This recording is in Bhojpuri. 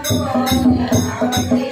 Hãy subscribe cho kênh Ghiền Mì Gõ để không bỏ lỡ